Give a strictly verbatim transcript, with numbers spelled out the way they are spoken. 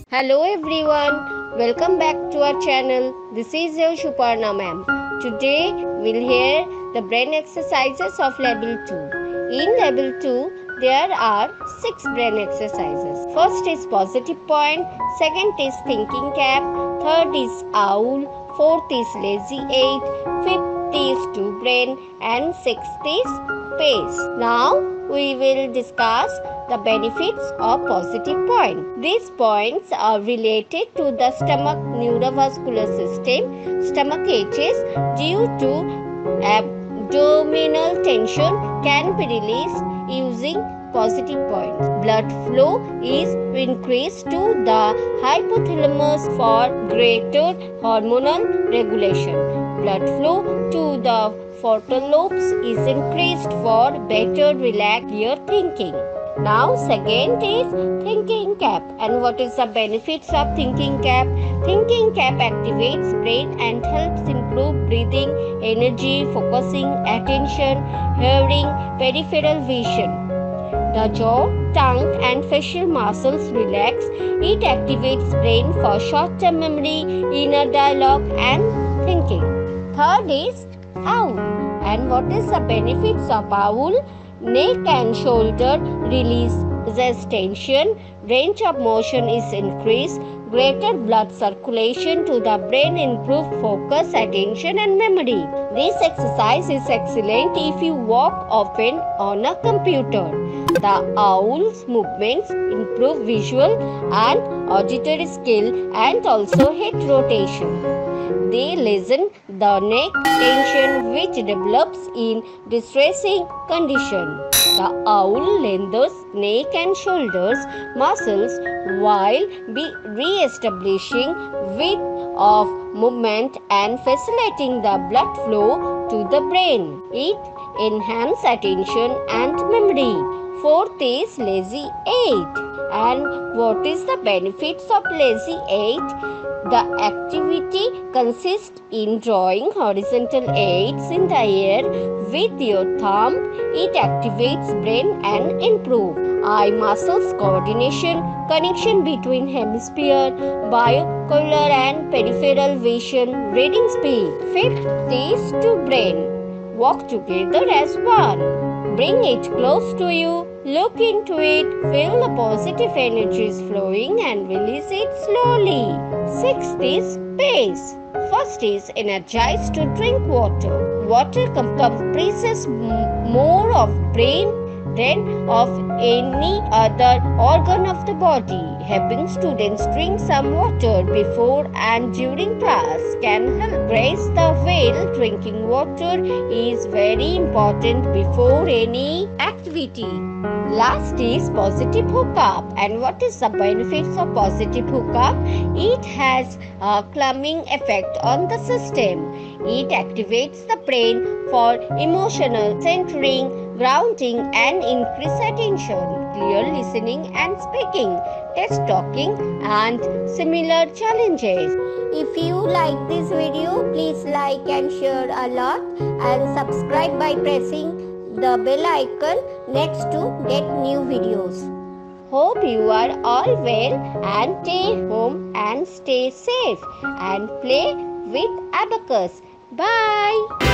Hello everyone, welcome back to our channel. This is your Shuparna ma'am. Today we'll hear the brain exercises of level two. In level two, there are six brain exercises. First is positive point, second is thinking cap, third is owl, fourth is lazy eight, fifth is two brain and sixth is pace. Now we will discuss the benefits of positive point. These points are related to the stomach neurovascular system. Stomach aches due to abdominal tension can be released using positive points. Blood flow is increased to the hypothalamus for greater hormonal regulation. Blood flow to the frontal lobes is increased for better relaxed clear thinking. Now second is thinking cap. And what is the benefits of thinking cap? Thinking cap activates brain and helps improve breathing, energy, focusing, attention, hearing, peripheral vision. The jaw, tongue and facial muscles relax. It activates brain for short-term memory, inner dialogue and thinking. Third is owl. And what is the benefits of owl? Neck and shoulder release tension, range of motion is increased, greater blood circulation to the brain, improved focus, attention and memory. This exercise is excellent if you work often on a computer. The owl's movements improve visual and auditory skill and also head rotation. They lessen the neck tension which develops in distressing condition. The owl lengthens neck and shoulders muscles while be re-establishing width of movement and facilitating the blood flow to the brain. It enhances attention and memory. Fourth is lazy eight. And what is the benefits of lazy eight? The activity consists in drawing horizontal eights in the air with your thumb. It activates brain and improves eye muscles coordination, connection between hemisphere, binocular and peripheral vision, reading speed. Fifth is to brain. Work together as one. Bring it close to you, look into it, feel the positive energies flowing and release it slowly. Sixth is pace. First is energize to drink water. Water compresses more of brain than of any other organ of the body. Having students drink some water before and during class can help raise the well. Drinking water is very important before any activity. Last is positive hookup. And what is the benefits of positive hookup? It has a calming effect on the system. It activates the brain for emotional centering, grounding and increased attention, clear listening and speaking, test talking and similar challenges. If you like this video, please like and share a lot and subscribe by pressing the bell icon next to get new videos. Hope you are all well and stay home and stay safe and play with Abacus. Bye.